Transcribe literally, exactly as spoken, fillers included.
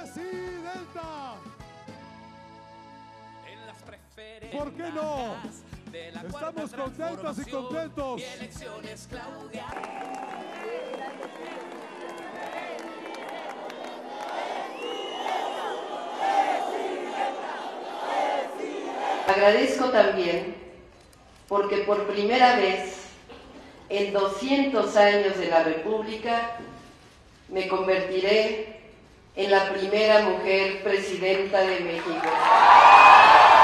presidenta. ¿Por qué no? Estamos contentas y contentos. Agradezco también porque por primera vez en doscientos años de la República me convertiré en la primera mujer presidenta de México.